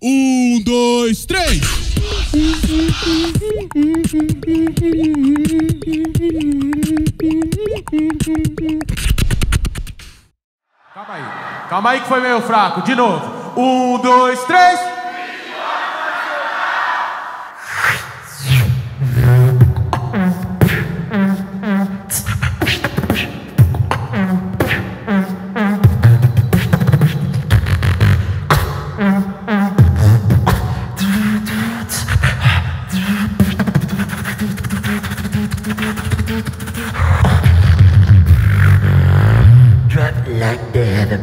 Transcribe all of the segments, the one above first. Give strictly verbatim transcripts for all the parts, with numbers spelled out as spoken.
Um, dois, três! Calma aí, calma aí que foi meio fraco. De novo. Um, dois, três! Drop like they have a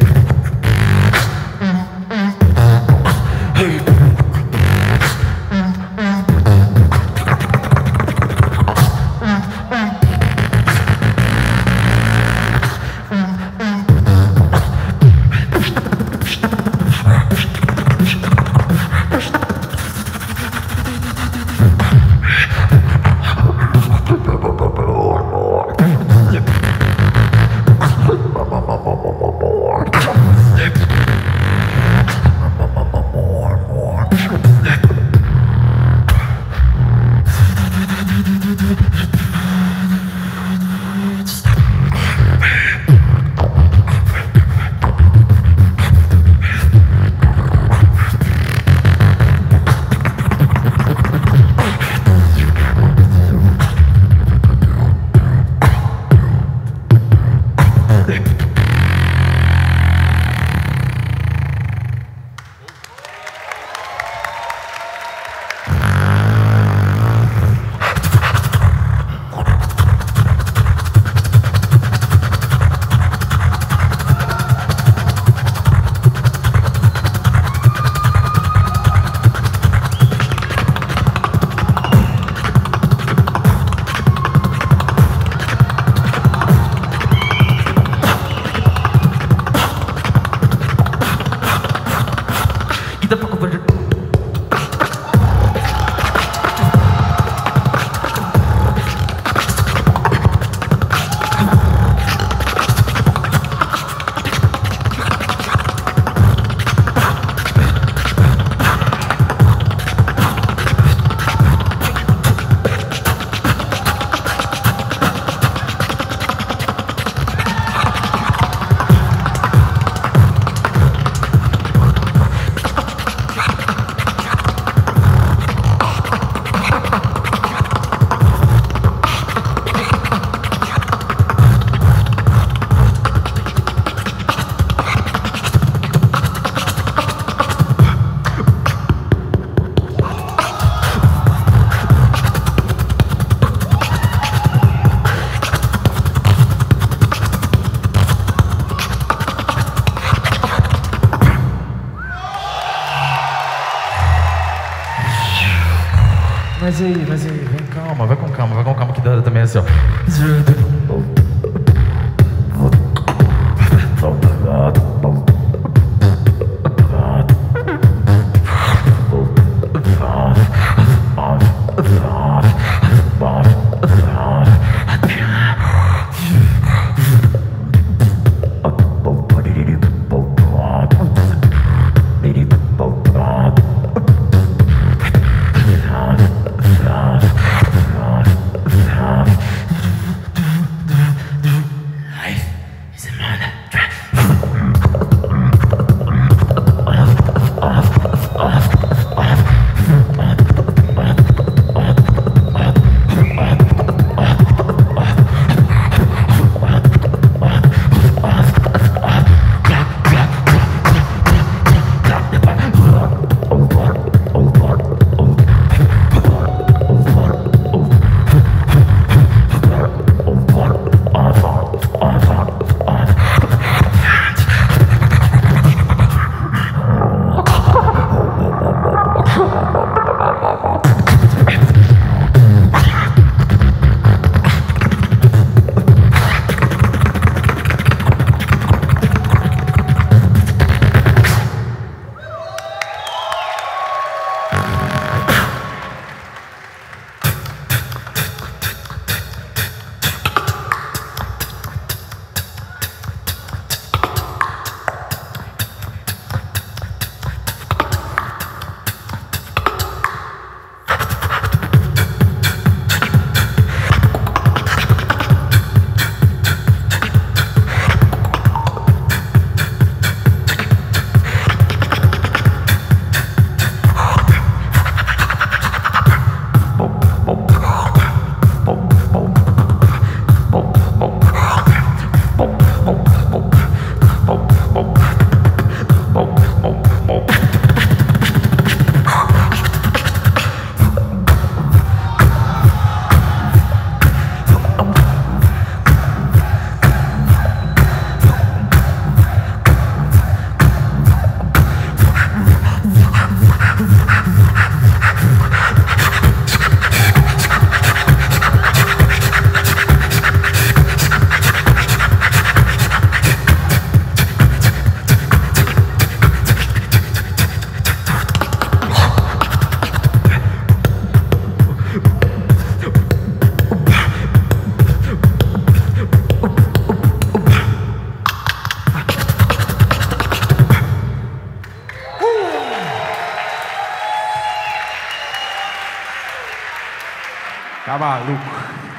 Mas aí, mas aí, vem calma, vai com calma, vai com calma que dá também assim, ó. Tá maluco.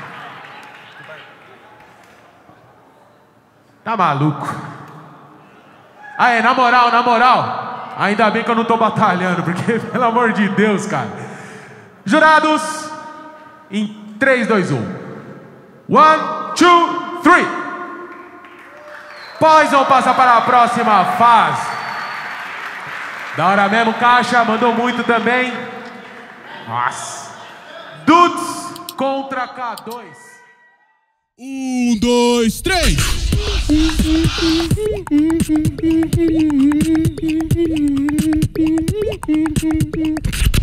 Tá maluco. Aí, na moral, na moral. Ainda bem que eu não tô batalhando, porque, pelo amor de Deus, cara. Jurados, em três, dois, um. One, two, three. Poison passa para a próxima fase. Da hora mesmo, Caixa, mandou muito também. Nossa. Dudes contra K dois. Um, dois, três!